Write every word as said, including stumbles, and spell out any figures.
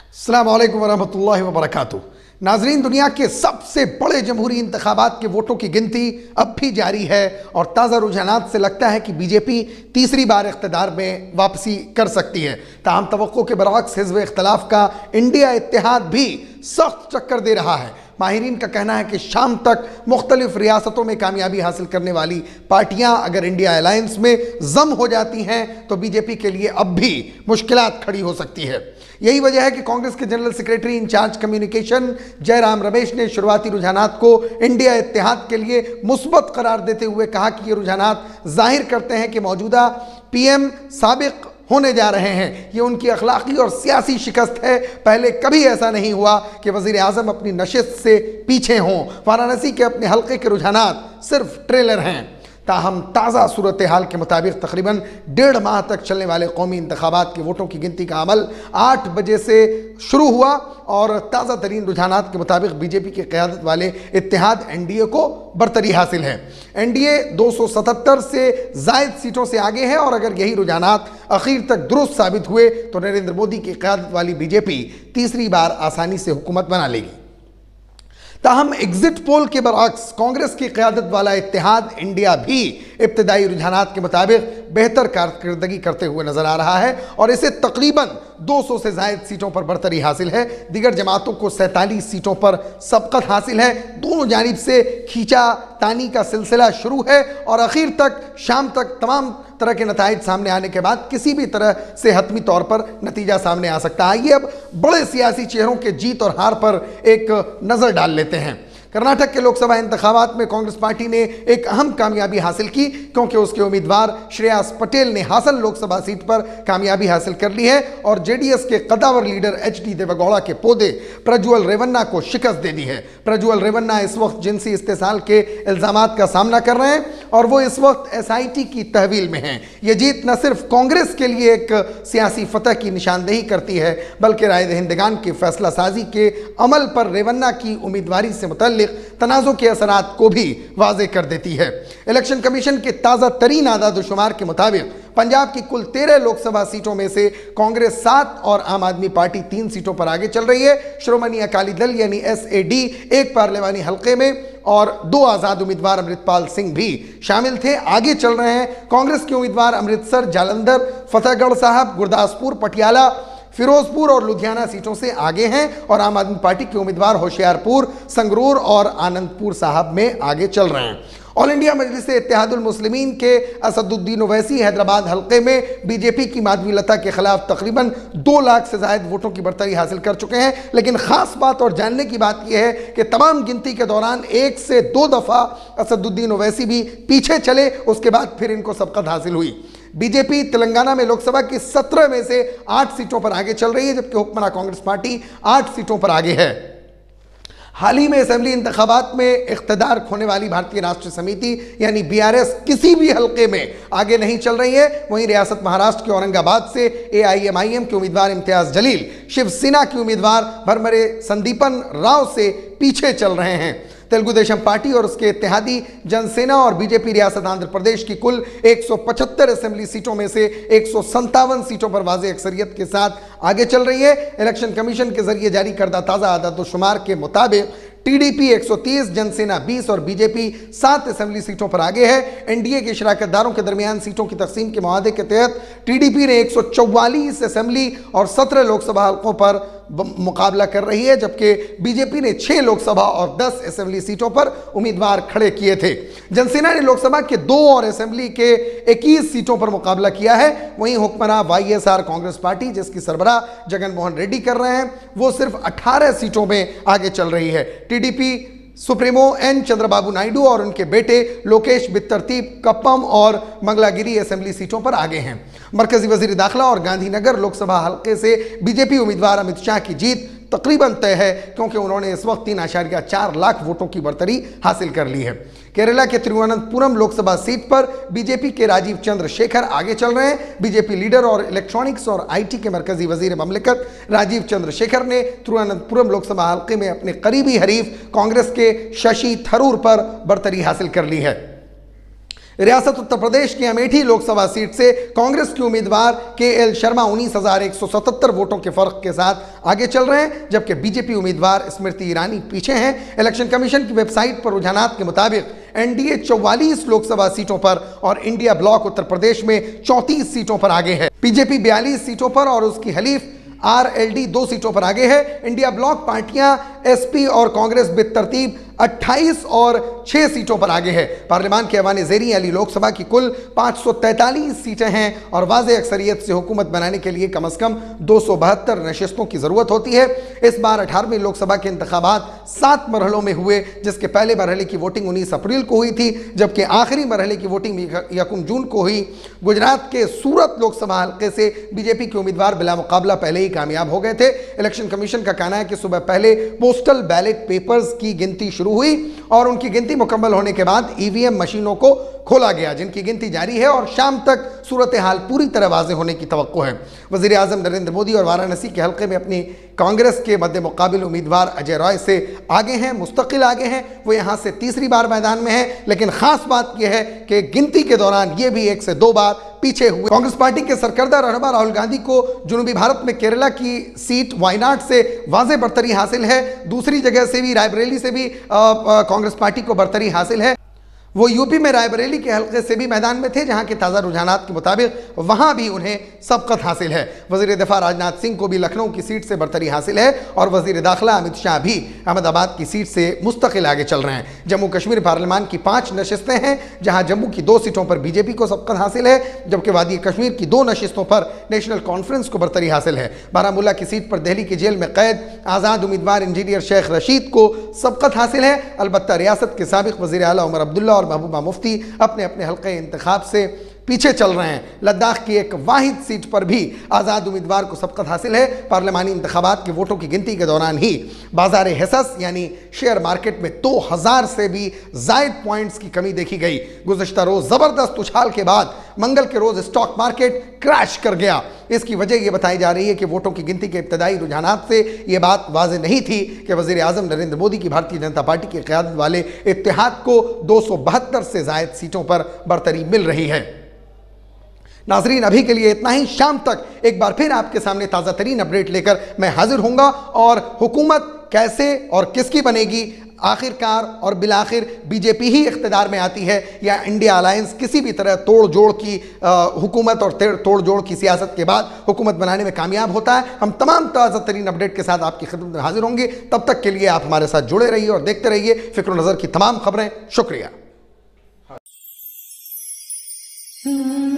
अस्सलाम वालेकुम वरहमतुल्लाहि वबरकातुहू। नाजरीन, दुनिया के सबसे बड़े जमहूरी इंतखाबात के वोटों की गिनती अब भी जारी है और ताज़ा रुझानात से लगता है कि बीजेपी तीसरी बार इख्तिदार में वापसी कर सकती है। ताहम तवक्को के बरअक्स हिज़्ब इख्तिलाफ का इंडिया इत्तेहाद भी सख्त टक्कर दे रहा है। माहिरीन का कहना है कि शाम तक मुख्तलिफ रियासतों में कामयाबी हासिल करने वाली पार्टियां अगर इंडिया अलायंस में जम हो जाती हैं तो बीजेपी के लिए अब भी मुश्किलात खड़ी हो सकती है। यही वजह है कि कांग्रेस के general secretary incharge communication Jairam Ramesh ने शुरुआती रुझानात को इंडिया इत्तेहाद के लिए मुस्बत करार देते हुए कहा कि ये रुझानात जाहिर करते हैं कि मौजूदा पीएम साबिक होने जा रहे हैं। ये उनकी अखलाकी और सियासी शिकस्त है। पहले कभी ऐसा नहीं हुआ कि वज़ीर आज़म अपनी नशिस्त से पीछे हों। वाराणसी के अपने हल्के के रुझानात सिर्फ ट्रेलर हैं। ताहम ताज़ा सूरत हाल के मुताबिक तकरीबन डेढ़ माह तक चलने वाले कौमी इंतखाबात के वोटों की गिनती का अमल आठ बजे से शुरू हुआ और ताज़ा तरीन रुझानात के मुताबिक बीजेपी की क़यादत वाले इत्तेहाद एनडीए को बरतरी हासिल है। एनडीए दो सौ सतहत्तर से ज़ायद सीटों से आगे है और अगर यही रुझानात आखिर तक दुरुस्त साबित हुए तो नरेंद्र मोदी की क़यादत वाली बीजेपी तीसरी बार आसानी से हुकूमत बना लेगी। ताहम एग्जिट पोल के बरअक्स कांग्रेस की क़यादत वाला इत्तेहाद इंडिया भी इब्तदाई रुझानात के मुताबिक बेहतर कारकर्दगी करते हुए नजर आ रहा है और इसे तकरीबन दो सौ से ज़ायद सीटों पर बरतरी हासिल है। दीगर जमातों को सैंतालीस सीटों पर सबकत हासिल है। दोनों जानिब से खींचा तानी का सिलसिला शुरू है और आखिर तक शाम तक तमाम तरह के नताइज सामने आने के बाद किसी भी तरह से हतमी तौर पर नतीजा सामने आ सकता है। आइए अब बड़े सियासी चेहरों के जीत और हार पर एक नज़र डाल लेते हैं। कर्नाटक के लोकसभा इंतखाबात में कांग्रेस पार्टी ने एक अहम कामयाबी हासिल की क्योंकि उसके उम्मीदवार श्रेयास पटेल ने हासन लोकसभा सीट पर कामयाबी हासिल कर ली है और जेडीएस के कदावर लीडर एच डी देवेगौड़ा के पोते प्रज्वल रेवन्ना को शिकस्त दे दी है। प्रज्वल रेवन्ना इस वक्त जिनसी इस्तेसाल के इल्जामात का सामना कर रहे हैं और वो इस वक्त एस आई टी की तहवील में हैं। ये जीत न सिर्फ कांग्रेस के लिए एक सियासी फतह की निशानदेही करती है बल्कि राय दहिंदगान के फैसला साजी के अमल पर रेवन्ना की उम्मीदवारी से मुतल्लिक तनाज़ों के असरात को भी वाज़े कर देती है। इलेक्शन कमीशन के ताज़ा तरीन आदाद-ओ-शुमार के मुताबिक पंजाब की कुल तेरह लोकसभा सीटों में से कांग्रेस सात और आम आदमी पार्टी तीन सीटों पर आगे चल रही है। श्रोमणी अकाली दल यानी एस ए डी एक पार्लिमानी हल्के में और दो आज़ाद उम्मीदवार अमृतपाल सिंह भी शामिल थे, आगे चल रहे हैं। कांग्रेस के उम्मीदवार अमृतसर, जालंधर, फतेहगढ़ साहब, गुरदासपुर, पटियाला, फिरोजपुर और लुधियाना सीटों से आगे हैं और आम आदमी पार्टी के उम्मीदवार होशियारपुर, संगरूर और आनंदपुर साहब में आगे चल रहे हैं। ऑल इंडिया मजलिस इत्तेहादुल मुस्लिमीन के असदुद्दीन ओवैसी हैदराबाद हल्के में बीजेपी की माधवी लता के खिलाफ तकरीबन दो लाख से ज़ायद वोटों की बरतरी हासिल कर चुके हैं। लेकिन ख़ास बात और जानने की बात यह है कि तमाम गिनती के दौरान एक से दो दफ़ा असदुद्दीन ओवैसी भी पीछे चले, उसके बाद फिर इनको सबकत हासिल हुई। बीजेपी तेलंगाना में लोकसभा की सत्रह में से आठ सीटों पर आगे चल रही है जबकि हुक्मरान कांग्रेस पार्टी आठ सीटों पर आगे है। हाल ही में असेंबली इंतखाबात में इख्तिदार खोने वाली भारतीय राष्ट्रीय समिति यानी बी आर एस किसी भी हल्के में आगे नहीं चल रही है। वहीं रियासत महाराष्ट्र के औरंगाबाद से ए आई एम आई एम के उम्मीदवार इम्तियाज जलील शिवसेना के उम्मीदवार भरमरे संदीपन राव से पीछे चल रहे हैं। तेलुगु देशम पार्टी और उसके इत्तेहादी जनसेना और बीजेपी रियासत आंध्र प्रदेश की कुल एक सौ पचहत्तर असेंबली सीटों में से एक सौ संतावन सीटों पर वाज़ेह अक्सरियत के साथ आगे चल रही है। इलेक्शन कमीशन के जरिए जारी करदा ताज़ा आदाद-ओ-शुमार के मुताबिक टीडीपी एक सौ तीस, जनसेना बीस और बीजेपी सात असेंबली सीटों पर आगे है। एनडीए के शराकतदारों के दरमियान सीटों की तकसीम के मुआहदे के तहत टीडीपी ने एक सौ चौवालीस असेंबली और सत्रह लोकसभा हल्कों पर मुकाबला कर रही है जबकि बीजेपी ने छह लोकसभा और दस असेंबली सीटों पर उम्मीदवार खड़े किए थे। जनसेना ने लोकसभा के दो और असेंबली के इक्कीस सीटों पर मुकाबला किया है। वहीं हुक्मरान Y S R Congress party जिसकी सरबराह जगन मोहन रेड्डी कर रहे हैं वो सिर्फ अठारह सीटों में आगे चल रही है। TDP supremo N Chandrababu Naidu और उनके बेटे लोकेश बितरतीब कप्पम और मंगलागिरी असेंबली सीटों पर आगे हैं। मरकजी वजीर दाखिला और गांधीनगर लोकसभा हल्के से बीजेपी उम्मीदवार अमित शाह की जीत तकरीबन तय है क्योंकि उन्होंने इस वक्त तीन आशारिया चार लाख वोटों की बरतरी हासिल कर ली है। केरला के तिरुवनंतपुरम लोकसभा सीट पर बीजेपी के राजीव चंद्रशेखर आगे चल रहे हैं। बीजेपी लीडर और इलेक्ट्रॉनिक्स और आईटी के मरकजी वजीर ममलिकत राजीव चंद्रशेखर ने तिरुवनंतपुरम लोकसभा हल्के में अपने करीबी हरीफ कांग्रेस के शशि थरूर पर बरतरी हासिल कर ली है। रियासत उत्तर प्रदेश की अमेठी लोकसभा सीट से कांग्रेस के उम्मीदवार के एल शर्मा उन्नीस हजार एक सौ सतहत्तर वोटों के फर्क के साथ आगे चल रहे हैं, जबकि बीजेपी उम्मीदवार स्मृति ईरानी पीछे हैं। इलेक्शन कमीशन की वेबसाइट पर रुझानात के मुताबिक एनडीए चौवालीस लोकसभा सीटों पर और इंडिया ब्लॉक उत्तर प्रदेश में चौंतीस सीटों पर आगे है। बीजेपी बयालीस सीटों पर और उसकी हलीफ आरएलडी दो सीटों पर आगे है। इंडिया ब्लॉक पार्टियां एसपी और कांग्रेस बेतरतीब अट्ठाईस और छह सीटों पर आगे है। पार्लियामान के ऐवान ज़ेरी यानी लोकसभा की कुल पाँच सौ तैंतालीस सीटें हैं और वाज़ेह अक्सरियत से हुकूमत बनाने के लिए कम अज़ कम दो सौ बहत्तर नशिस्तों की ज़रूरत होती है। इस बार अठारहवीं लोकसभा के इंतखाबात सात मरहलों में हुए, जिसके पहले मरहले की वोटिंग उन्नीस अप्रैल को हुई थी, जबकि आखिरी मरहले की वोटिंग यकम जून को हुई। गुजरात के सूरत लोकसभा हल्के से बीजेपी के उम्मीदवार बिला मुकाबला पहले ही कामयाब हो गए थे। इलेक्शन कमीशन का कहना है कि सुबह पहले पोस्टल बैलेट पेपर्स की गिनती शुरू हुई और उनकी गिनती मुकम्मल होने के बाद ईवीएम मशीनों को खोला गया, जिनकी गिनती जारी है और शाम तक सूरत हाल पूरी तरह वाज़ेह होने की तवक्को है। वज़ीर आज़म नरेंद्र मोदी और वाराणसी के हल्के में अपनी कांग्रेस के मद्दे मुकाबिल उम्मीदवार अजय रॉय से आगे हैं, मुस्तकिल आगे हैं। वो यहाँ से तीसरी बार मैदान में है, लेकिन खास बात यह है कि गिनती के दौरान ये भी एक से दो बार पीछे हुए। कांग्रेस पार्टी के सरकर्दा रहनुमा राहुल गांधी को जनूबी भारत में केरला की सीट वायनाड से वाज़ेह बरतरी हासिल है। दूसरी जगह से भी, रायबरेली से भी कांग्रेस पार्टी को बरतरी हासिल है। वो यूपी में रायबरेली के हल्के से भी मैदान में थे, जहां के ताज़ा रुझानात के मुताबिक वहां भी उन्हें सबकत हासिल है। वज़ीर दिफा राजनाथ सिंह को भी लखनऊ की सीट से बरतरी हासिल है और वज़ीर दाखिला अमित शाह भी अहमदाबाद की सीट से मुस्तकिल आगे चल रहे हैं। जम्मू कश्मीर पार्लियामान की पाँच नशिस्तें हैं, जहाँ जम्मू की दो सीटों पर बीजेपी को सबकत हासिल है, जबकि वादी कश्मीर की दो नशिस्तों पर नेशनल कॉन्फ्रेंस को बरतरी हासिल है। बारामूला की सीट पर दिल्ली की जेल में कैद आज़ाद उम्मीदवार इंजीनियर शेख रशीद को सबकत हासिल है। अलबत्ता रियासत के साबिक वज़ीर आला उमर अब्दुल्ला और महबूबा मुफ्ती अपने अपने हल्के इंतखाब से पीछे चल रहे हैं। लद्दाख की एक वाहिद सीट पर भी आज़ाद उम्मीदवार को सबकत हासिल है। पार्लियामानी इंतखाबात के वोटों की गिनती के दौरान ही बाजार हिस्स यानी शेयर मार्केट में दो हज़ार से भी जायद पॉइंट्स की कमी देखी गई। गुज़श्ता रोज़ ज़बरदस्त उछाल के बाद मंगल के रोज़ स्टॉक मार्केट क्रैश कर गया। इसकी वजह यह बताई जा रही है कि वोटों की गिनती के इब्तदाई रुझानात से यह बात वाज़ेह नहीं थी कि वज़ीर आज़म नरेंद्र मोदी की भारतीय जनता पार्टी की क़यादत वाले इत्तेहाद को दो सौ बहत्तर से ज़ायद सीटों पर बरतरी मिल रही है। नाजरीन, अभी के लिए इतना ही। शाम तक एक बार फिर आपके सामने ताज़ा तरीन अपडेट लेकर मैं हाजिर होऊंगा और हुकूमत कैसे और किसकी बनेगी, आखिरकार और बिलाखिर बीजेपी ही इख्तिदार में आती है या इंडिया अलायंस किसी भी तरह तोड़ जोड़ की हुकूमत और तोड़ जोड़ की सियासत के बाद हुकूमत बनाने में कामयाब होता है। हम तमाम ताज़ा तरीन अपडेट के साथ आपकी खिदमत में हाजिर होंगे। तब तक के लिए आप हमारे साथ जुड़े रहिए और देखते रहिए फ़िक्र नज़र की तमाम खबरें। शुक्रिया।